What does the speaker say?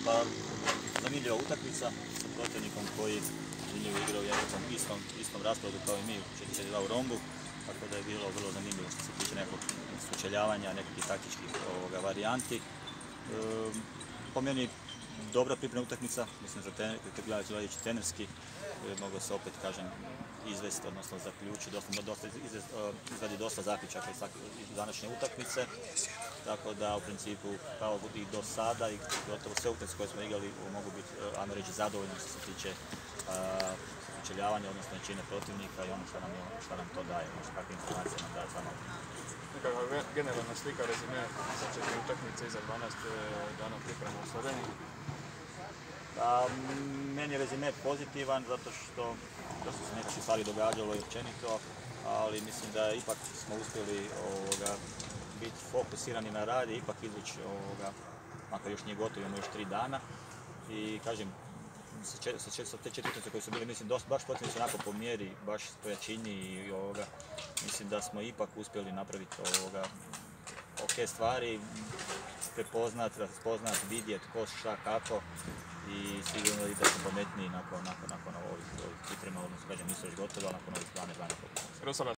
Pa, zanimljiva utakmica sa protivnikom koji zanimljivo igrao u istom rasporedu kao i mi u 4-4-2 u Rombu, tako da je bilo vrlo zanimljivo što se tiče nekog sučeljavanja, nekakvih taktičkih varijanti. Po meni dobra pripremna utakmica, mislim gledajući trenerski, moglo se opet, kažem, izvesti, odnosno zaključiti, izvadi dosta zaključaka iz današnje utakmice, tako da u principu kao i do sada i gotovo sve utakmice koje smo igrali mogu biti, ajmo reći, zadovoljni što se tiče sučeljavanja, odnosno jačine protivnika i ono što nam to daje, odnosno kakve informacije nam daje za malo. Nekakva generalna slika, rezime za 4 utakmice i za 12 dana priprema u Sloveniji? Meni je rezime pozitivan zato što su se nekakve stvari događalo i općenito, ali mislim da ipak smo uspjeli biti fokusirani na rad i ipak izvući, makar još nije gotovo, imamo još 3 dana. I kažem, sa te 4 utakmice koje su bili, mislim, baš protivnici onako po mjeri, baš po jačini i mislim da smo ipak uspjeli napraviti ok stvari, prepoznat, raspoznat, vidjeti ko šta kako i sigurno da smo pametniji nakon ovih priprema, odnosno kažem, nisu još gotovi, ali nakon ovih 12 dana.